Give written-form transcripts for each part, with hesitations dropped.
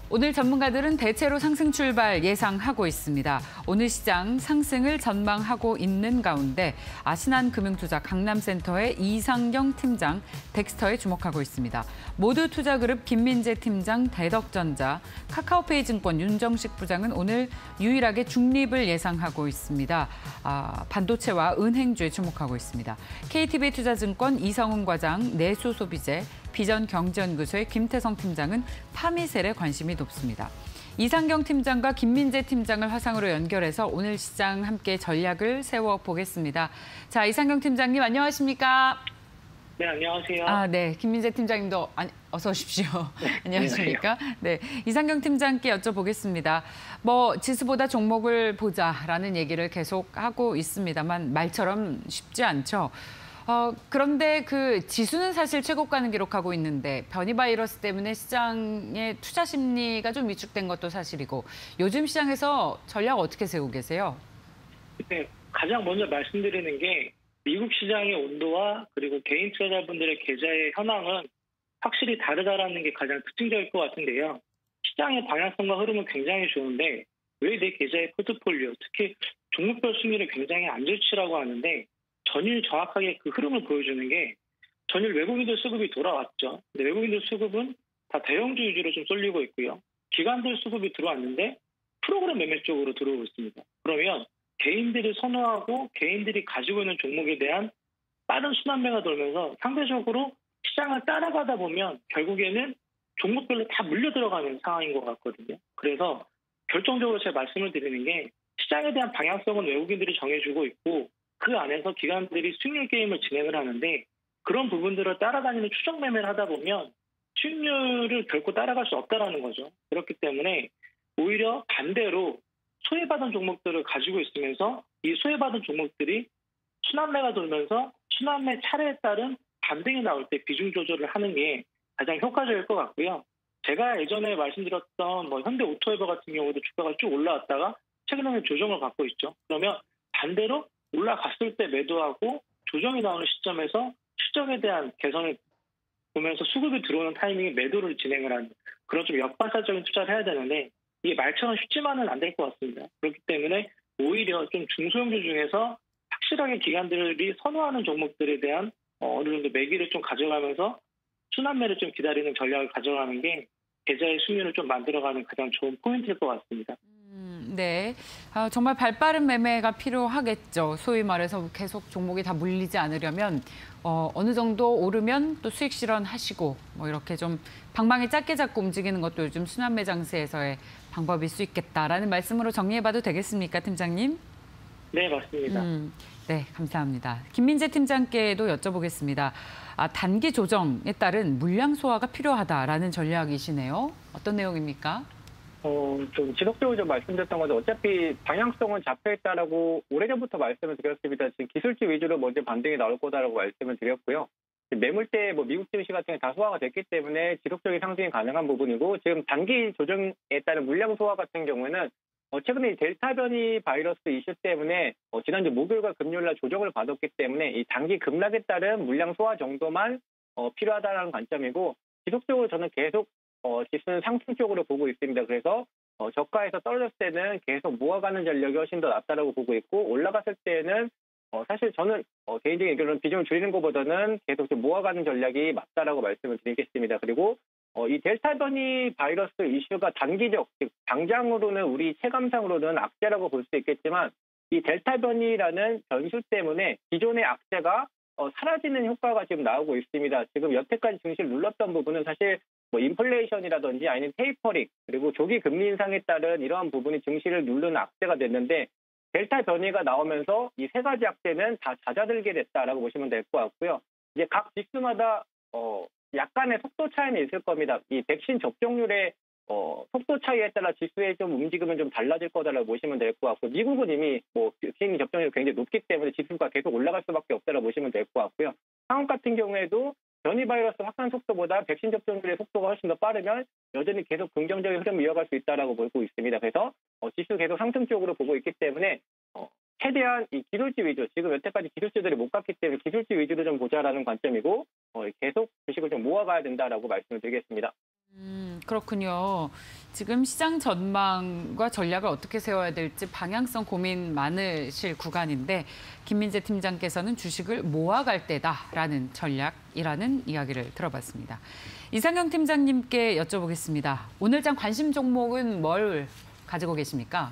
오늘 전문가들은 대체로 상승 출발 예상하고 있습니다. 오늘 시장 상승을 전망하고 있는 가운데 아신한금융투자 강남센터의 이상경 팀장, 덱스터에 주목하고 있습니다. 모두투자그룹 김민재 팀장, 대덕전자, 카카오페이 증권 윤정식 부장은 오늘 유일하게 중립을 예상하고 있습니다. 반도체와 은행주에 주목하고 있습니다. KTB투자증권 이성훈 과장, 내수소비재, 비전경제연구소의 김태성 팀장은 파미셀에 관심이 높습니다. 이상경 팀장과 김민재 팀장을 화상으로 연결해서 오늘 시장 함께 전략을 세워보겠습니다. 자, 이상경 팀장님 안녕하십니까? 네, 안녕하세요. 네, 김민재 팀장님도 어서 오십시오. 네, 안녕하십니까? 네, 이상경 팀장께 여쭤보겠습니다. 지수보다 종목을 보자라는 얘기를 계속 하고 있습니다만 말처럼 쉽지 않죠. 그런데 그 지수는 사실 최고가는 기록하고 있는데 변이 바이러스 때문에 시장의 투자 심리가 좀 위축된 것도 사실이고 요즘 시장에서 전략 어떻게 세우고 계세요? 네, 가장 먼저 말씀드리는 게 미국 시장의 온도와 그리고 개인 투자자분들의 계좌의 현황은 확실히 다르다라는 게 가장 특징적일 것 같은데요. 시장의 방향성과 흐름은 굉장히 좋은데 왜 내 계좌의 포트폴리오, 특히 종목별 수익률이 굉장히 안 좋지라고 하는데 전일 정확하게 그 흐름을 보여주는 게 전일 외국인들 수급이 돌아왔죠. 근데 외국인들 수급은 다 대형주 위주로 좀 쏠리고 있고요. 기관들 수급이 들어왔는데 프로그램 매매 쪽으로 들어오고 있습니다. 그러면 개인들이 선호하고 개인들이 가지고 있는 종목에 대한 빠른 순환매가 돌면서 상대적으로 시장을 따라가다 보면 결국에는 종목별로 다 물려 들어가는 상황인 것 같거든요. 그래서 결정적으로 제가 말씀을 드리는 게 시장에 대한 방향성은 외국인들이 정해주고 있고 그 안에서 기관들이 수익률 게임을 진행을 하는데 그런 부분들을 따라다니는 추적 매매를 하다 보면 수익률을 결코 따라갈 수 없다는 거죠. 그렇기 때문에 오히려 반대로 소외받은 종목들을 가지고 있으면서 이 소외받은 종목들이 순환매가 돌면서 순환매 차례에 따른 반등이 나올 때 비중 조절을 하는 게 가장 효과적일 것 같고요. 제가 예전에 말씀드렸던 현대오토웨버 같은 경우도 주가가 쭉 올라왔다가 최근에는 조정을 받고 있죠. 그러면 반대로 올라갔을 때 매도하고 조정이 나오는 시점에서 실적에 대한 개선을 보면서 수급이 들어오는 타이밍에 매도를 진행을 하는 그런 좀 역발상적인 투자를 해야 되는데 이게 말처럼 쉽지만은 안 될 것 같습니다. 그렇기 때문에 오히려 좀 중소형주 중에서 확실하게 기관들이 선호하는 종목들에 대한 어느 정도 매기를 좀 가져가면서 순환매를 좀 기다리는 전략을 가져가는 게 계좌의 수익률을 좀 만들어가는 가장 좋은 포인트일 것 같습니다. 네, 정말 발빠른 매매가 필요하겠죠. 소위 말해서 계속 종목이 다 물리지 않으려면 어느 정도 오르면 또 수익 실현하시고 이렇게 좀 방망이 짧게 잡고 움직이는 것도 요즘 순환매 장세에서의 방법일 수 있겠다라는 말씀으로 정리해봐도 되겠습니까, 팀장님? 네, 맞습니다. 네, 감사합니다. 김민재 팀장께도 여쭤보겠습니다. 단기 조정에 따른 물량 소화가 필요하다라는 전략이시네요. 어떤 내용입니까? 좀 지속적으로 좀 말씀드렸던 건데 어차피 방향성은 잡혀있다라고 오래전부터 말씀을 드렸습니다. 지금 기술주 위주로 먼저 반등이 나올 거다라고 말씀을 드렸고요. 매물대 미국 증시 같은 게 다 소화가 됐기 때문에 지속적인 상승이 가능한 부분이고 지금 단기 조정에 따른 물량 소화 같은 경우에는 최근에 델타 변이 바이러스 이슈 때문에 지난주 목요일과 금요일날 조정을 받았기 때문에 이 단기 급락에 따른 물량 소화 정도만 필요하다는 관점이고 지속적으로 저는 계속 지수는 상승 쪽으로 보고 있습니다. 그래서 저가에서 떨어졌을 때는 계속 모아가는 전략이 훨씬 더 낫다라고 보고 있고 올라갔을 때는 사실 저는 개인적인 의견은 비중을 줄이는 것보다는 계속 좀 모아가는 전략이 맞다라고 말씀을 드리겠습니다. 그리고 이 델타 변이 바이러스 이슈가 단기적, 즉 당장으로는 우리 체감상으로는 악재라고 볼 수 있겠지만 이 델타 변이라는 변수 때문에 기존의 악재가 사라지는 효과가 지금 나오고 있습니다. 지금 여태까지 증시를 눌렀던 부분은 사실 인플레이션이라든지 아니면 테이퍼링 그리고 조기 금리 인상에 따른 이러한 부분이 증시를 누르는 악재가 됐는데 델타 변이가 나오면서 이 세 가지 악재는 다 잦아들게 됐다라고 보시면 될 것 같고요. 이제 각 지수마다 약간의 속도 차이는 있을 겁니다. 이 백신 접종률의 속도 차이에 따라 지수의 좀 움직임은 좀 달라질 거다라고 보시면 될 것 같고 미국은 이미 백신 접종률이 굉장히 높기 때문에 지수가 계속 올라갈 수밖에 없다라고 보시면 될 것 같고요. 한국 같은 경우에도 변이 바이러스 확산 속도보다 백신 접종률의 속도가 훨씬 더 빠르면 여전히 계속 긍정적인 흐름을 이어갈 수 있다라고 보고 있습니다. 그래서 지수 계속 상승 쪽으로 보고 있기 때문에 최대한 이 기술주 위주, 지금 여태까지 기술주들이 못 갔기 때문에 기술주 위주로 좀 보자라는 관점이고 계속 주식을 좀 모아가야 된다라고 말씀을 드리겠습니다. 그렇군요. 지금 시장 전망과 전략을 어떻게 세워야 될지 방향성 고민 많으실 구간인데 김민재 팀장께서는 주식을 모아갈 때다라는 전략이라는 이야기를 들어봤습니다. 이상영 팀장님께 여쭤보겠습니다. 오늘장 관심 종목은 뭘 가지고 계십니까?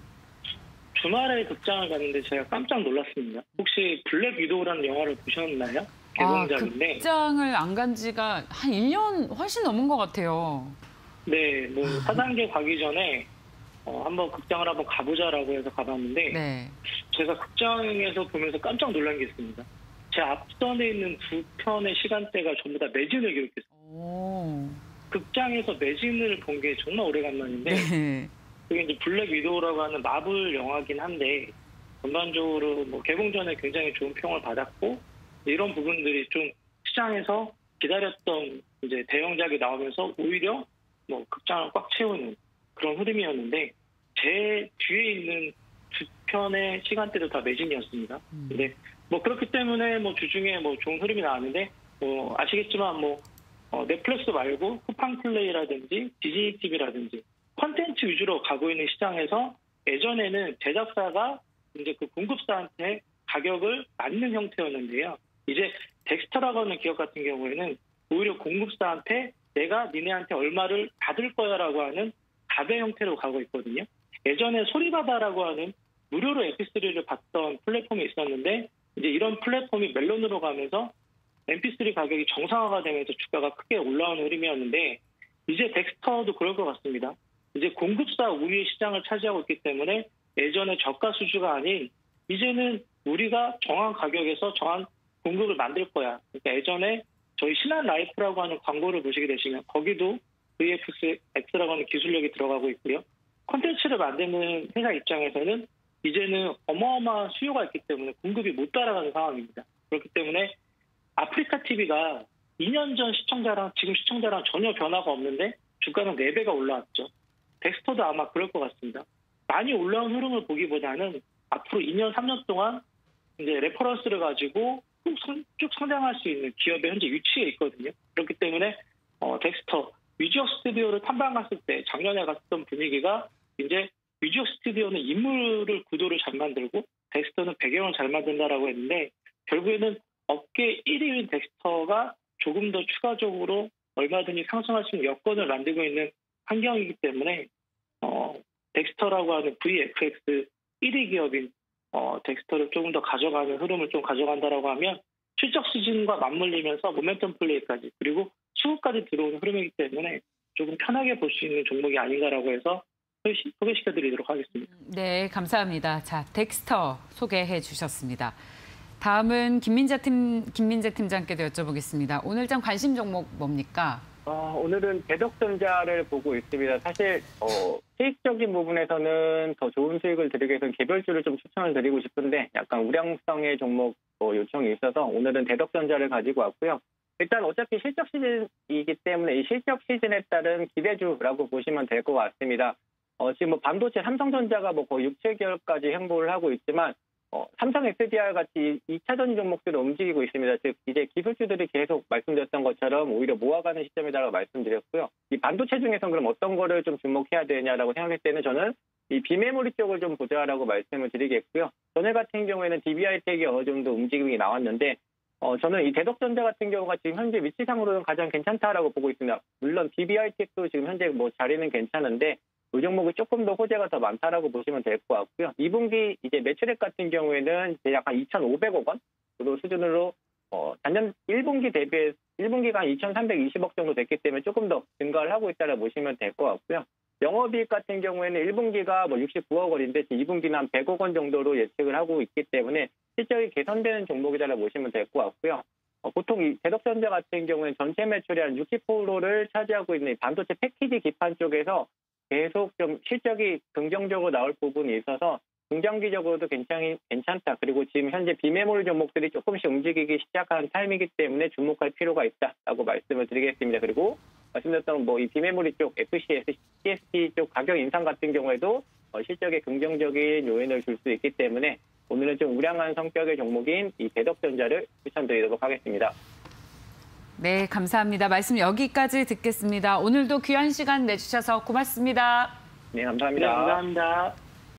주말에 극장을 갔는데 제가 깜짝 놀랐습니다. 혹시 블랙 위도우라는 영화를 보셨나요? 개봉작인데. 극장을 안 간 지가 한 1년 훨씬 넘은 것 같아요. 네, 뭐 4단계 가기 전에 한번 극장을 한번 가보자라고 해서 가봤는데 네. 제가 극장에서 보면서 깜짝 놀란 게 있습니다. 제 앞선에 있는 두 편의 시간대가 전부 다 매진을 기록했어요. 오. 극장에서 매진을 본 게 정말 오래간만인데 네. 그게 이제 블랙 위도우라고 하는 마블 영화긴 한데 전반적으로 뭐 개봉 전에 굉장히 좋은 평을 받았고 이런 부분들이 좀 시장에서 기다렸던 이제 대형작이 나오면서 오히려 뭐 극장을 꽉 채우는 그런 흐름이었는데 제 뒤에 있는 두 편의 시간대도 다 매진이었습니다. 근데 뭐 그렇기 때문에 뭐 주중에 뭐 좋은 흐름이 나왔는데 뭐 아시겠지만 뭐 넷플릭스 말고 쿠팡 플레이라든지 디즈니 TV라든지 콘텐츠 위주로 가고 있는 시장에서 예전에는 제작사가 이제 그 공급사한테 가격을 맞는 형태였는데요. 이제 덱스터라고 하는 기업 같은 경우에는 오히려 공급사한테 내가 니네한테 얼마를 받을 거야라고 하는 가배 형태로 가고 있거든요. 예전에 소리바다라고 하는 무료로 MP3를 받던 플랫폼이 있었는데 이제 이런 플랫폼이 멜론으로 가면서 MP3 가격이 정상화가 되면서 주가가 크게 올라오는 흐름이었는데 이제 덱스터도 그럴 것 같습니다. 이제 공급사 우위의 시장을 차지하고 있기 때문에 예전에 저가 수주가 아닌 이제는 우리가 정한 가격에서 정한 공급을 만들 거야. 그러니까 예전에 저희 신한라이프라고 하는 광고를 보시게 되시면 거기도 VFX라고 하는 기술력이 들어가고 있고요. 콘텐츠를 만드는 회사 입장에서는 이제는 어마어마한 수요가 있기 때문에 공급이 못 따라가는 상황입니다. 그렇기 때문에 아프리카 TV가 2년 전 시청자랑 지금 시청자랑 전혀 변화가 없는데 주가는 4배가 올라왔죠. 덱스터도 아마 그럴 것 같습니다. 많이 올라온 흐름을 보기보다는 앞으로 2년, 3년 동안 이제 레퍼런스를 가지고 쭉 성장할 수 있는 기업의 현재 위치에 있거든요. 그렇기 때문에 덱스터, 위지역 스튜디오를 탐방 갔을 때 작년에 갔던 분위기가 이제 위지역 스튜디오는 인물을 구도를 잘 만들고 덱스터는 배경을 잘 만든다라고 했는데 결국에는 업계 1위인 덱스터가 조금 더 추가적으로 얼마든지 상승할 수 있는 여건을 만들고 있는 환경이기 때문에 덱스터라고 하는 VFX 1위 기업인 덱스터를 조금 더 가져가는 흐름을 좀 가져간다라고 하면 실적 시즌과 맞물리면서 모멘텀 플레이까지 그리고 수급까지 들어오는 흐름이기 때문에 조금 편하게 볼 수 있는 종목이 아닌가라고 해서 소개시켜드리도록 하겠습니다. 네, 감사합니다. 자, 덱스터 소개해 주셨습니다. 다음은 김민재 팀장께도 여쭤보겠습니다. 오늘장 관심 종목 뭡니까? 오늘은 대덕전자를 보고 있습니다. 사실 수익적인 부분에서는 더 좋은 수익을 드리기 위해서는 개별주를 좀 추천을 드리고 싶은데 약간 우량성의 종목 요청이 있어서 오늘은 대덕전자를 가지고 왔고요. 일단 어차피 실적 시즌이기 때문에 이 실적 시즌에 따른 기대주라고 보시면 될 것 같습니다. 지금 뭐 반도체 삼성전자가 뭐 거의 6, 7개월까지 행보를 하고 있지만 삼성 SDI 같이 2차전 종목들을 움직이고 있습니다. 즉 이제 기술주들이 계속 말씀드렸던 것처럼 오히려 모아가는 시점이라고 말씀드렸고요. 이 반도체 중에서는 그럼 어떤 거를 좀 주목해야 되냐라고 생각할 때는 저는 이 비메모리 쪽을 좀 보자라고 말씀을 드리겠고요. 전에 같은 경우에는 DBI텍이 어느 정도 움직임이 나왔는데 저는 이 대덕전자 같은 경우가 지금 현재 위치상으로는 가장 괜찮다라고 보고 있습니다. 물론 DBI텍도 지금 현재 뭐 자리는 괜찮은데 이 종목이 조금 더 호재가 더 많다라고 보시면 될 것 같고요. 2분기 이제 매출액 같은 경우에는 이제 약간 2,500억 원 정도 수준으로 작년 1분기 대비해 1분기가 한 2,320억 정도 됐기 때문에 조금 더 증가를 하고 있다고 보시면 될 것 같고요. 영업이익 같은 경우에는 1분기가 뭐 69억 원인데 2분기는 한 100억 원 정도로 예측을 하고 있기 때문에 실적이 개선되는 종목이라고 보시면 될 것 같고요. 보통 이 대덕전자 같은 경우는 전체 매출의 한 60%를 차지하고 있는 반도체 패키지 기판 쪽에서 계속 좀 실적이 긍정적으로 나올 부분이 있어서 중장기적으로도 굉장히 괜찮다. 그리고 지금 현재 비메모리 종목들이 조금씩 움직이기 시작한 타임이기 때문에 주목할 필요가 있다라고 말씀을 드리겠습니다. 그리고 말씀드렸던 뭐 이 비메모리 쪽 FCS, CSP 쪽 가격 인상 같은 경우에도 실적에 긍정적인 요인을 줄 수 있기 때문에 오늘은 좀 우량한 성격의 종목인 이 대덕전자를 추천드리도록 하겠습니다. 네, 감사합니다. 말씀 여기까지 듣겠습니다. 오늘도 귀한 시간 내주셔서 고맙습니다. 네, 감사합니다. 네, 감사합니다.